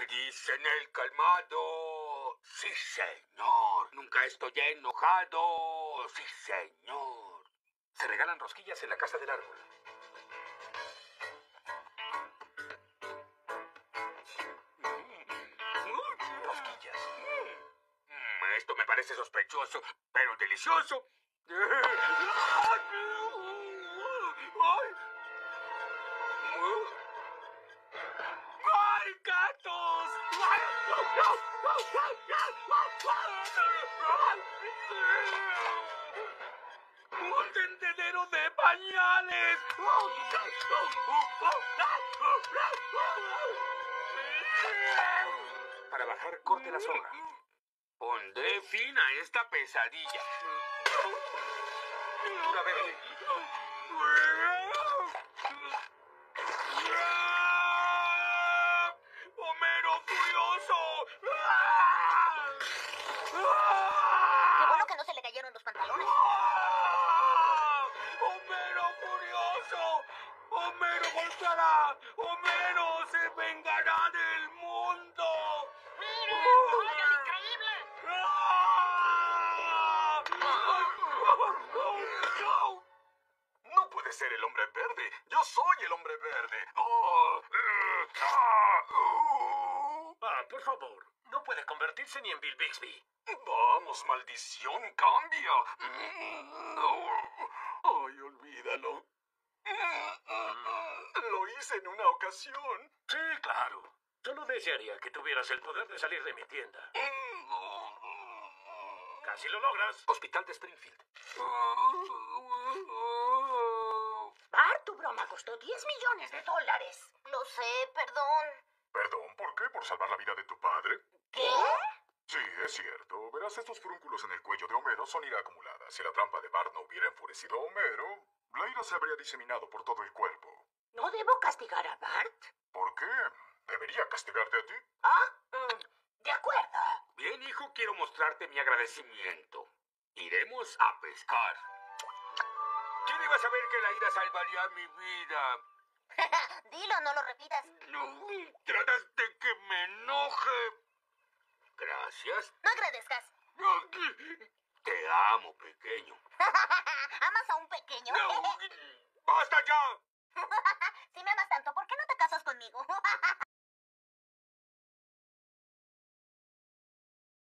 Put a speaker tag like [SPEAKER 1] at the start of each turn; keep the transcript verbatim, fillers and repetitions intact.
[SPEAKER 1] Me dicen el calmado. Sí, señor. Nunca estoy enojado. Sí, señor. Se regalan rosquillas en la casa del árbol. Mm, rosquillas. Mm, esto me parece sospechoso, pero delicioso. ¡Ay! ¡Ay, gatos! ¡Un tendedero de pañales! Para bajar, corte la soga. Pondré fin a esta pesadilla. Pintura verde. ¡Homero furioso!
[SPEAKER 2] Qué bueno que no se le cayeron los pantalones.
[SPEAKER 1] ¡Homero furioso! ¡Homero golpeará! ¡Homero se vengará del mundo!
[SPEAKER 2] ¡Miren! ¡Soy el increíble!
[SPEAKER 1] No puede ser el hombre verde. Yo soy el hombre verde.
[SPEAKER 3] Ah, por favor. No puede convertirse ni en Bill Bixby.
[SPEAKER 1] Vamos, maldición, cambia. Ay, olvídalo. Lo hice en una ocasión.
[SPEAKER 3] Sí, claro. Solo desearía que tuvieras el poder de salir de mi tienda. Casi lo logras.
[SPEAKER 1] Hospital de Springfield.
[SPEAKER 2] Bart, tu broma costó diez millones de dólares. Lo sé, perdón.
[SPEAKER 4] Perdón, ¿por qué? ¿Por salvar la vida de tu padre?
[SPEAKER 2] ¿Qué?
[SPEAKER 4] Sí, es cierto. Verás, estos furúnculos en el cuello de Homero son ira acumulada. Si la trampa de Bart no hubiera enfurecido a Homero, la ira se habría diseminado por todo el cuerpo.
[SPEAKER 2] ¿No debo castigar a Bart?
[SPEAKER 4] ¿Por qué? ¿Debería castigarte a ti?
[SPEAKER 2] Ah, mm, de acuerdo.
[SPEAKER 1] Bien, hijo, quiero mostrarte mi agradecimiento. Iremos a pescar. ¿Quién iba a saber que la ira salvaría mi vida?
[SPEAKER 2] Dilo, no lo repitas.
[SPEAKER 1] No, tratas de que me enoje. Gracias.
[SPEAKER 2] No agradezcas.
[SPEAKER 1] Te amo, pequeño.
[SPEAKER 2] ¿Amas a un pequeño?
[SPEAKER 1] No, ¡basta ya!
[SPEAKER 2] Si me amas tanto, ¿por qué no te casas conmigo?